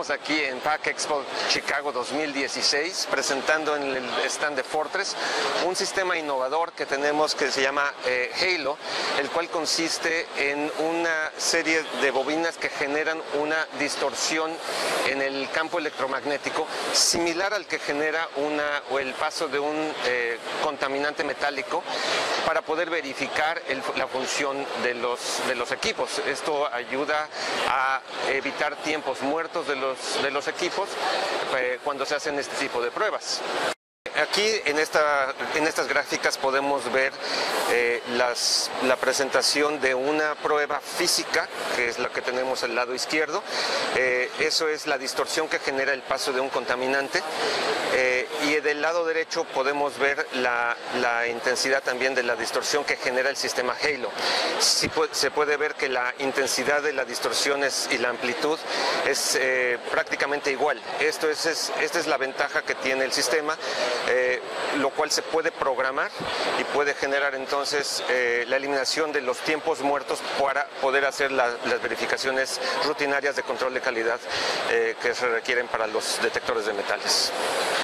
Estamos aquí en PACK EXPO Chicago 2016 presentando en el stand de Fortress un sistema innovador que tenemos que se llama Halo, el cual consiste en una serie de bobinas que generan una distorsión en el campo electromagnético similar al que genera el paso de un contaminante metálico para poder verificar la función de los equipos. Esto ayuda a evitar tiempos muertos de los equipos cuando se hacen este tipo de pruebas. Aquí en estas gráficas podemos ver la presentación de una prueba física, que es la que tenemos al lado izquierdo. Eso es la distorsión que genera el paso de un contaminante. Y del lado derecho podemos ver la intensidad también de la distorsión que genera el sistema Halo. Sí, se puede ver que la intensidad de las distorsiones y la amplitud es prácticamente igual. Esta es la ventaja que tiene el sistema, lo cual se puede programar y puede generar entonces la eliminación de los tiempos muertos para poder hacer las verificaciones rutinarias de control de calidad que se requieren para los detectores de metales.